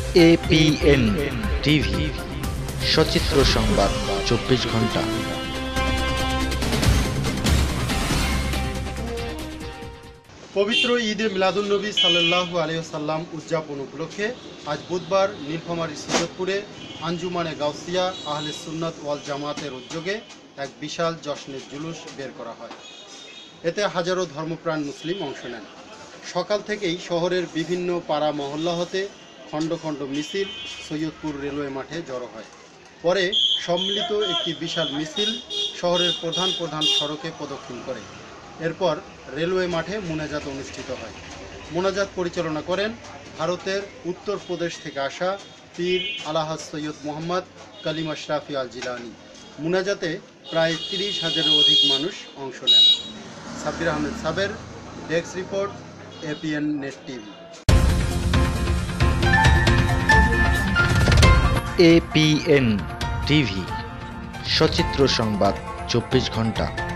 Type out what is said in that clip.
APN TV, সচিত্র সংবাদ 24 ঘন্টা। পবিত্র ঈদে মিলাদুন্নবী সাল্লাল্লাহু আলাইহি ওয়াসাল্লাম উদযাপন উপলক্ষে আজ বুধবার নীলফামারী সৈয়দপুরে আঞ্জুমানে গাউসিয়া আহলে সুন্নাত ওয়াল জামাতের উদ্যোগে এক বিশাল জশ্নের জুলুস বের করা হয়। এতে হাজারো ধর্মপ্রাণ মুসলিম অংশ নেন। সকাল থেকেই শহরের বিভিন্ন পাড়া মহল্লা হতে খণ্ড খণ্ড মিছিল সৈয়দপুর রেলওয়ে মাঠে জড়ো হয়। পরে সম্মিলিত একটি বিশাল মিছিল শহরের প্রধান প্রধান সড়কে প্রদক্ষিণ করে। এরপর রেলওয়ে মাঠে মোনাজাত অনুষ্ঠিত হয়। মোনাজাত পরিচালনা করেন ভারতের উত্তরপ্রদেশ থেকে আসা পীর আলাহাজ সৈয়দ মোহাম্মদ কালিম আশরাফি আল জিলানি। মোনাজাতে প্রায় 30,000-এরও অধিক মানুষ অংশ নেন। Sabbir Ahmed Saber, desk report, APN net TV. APN TV, সচিত্র সংবাদ 24 ঘন্টা।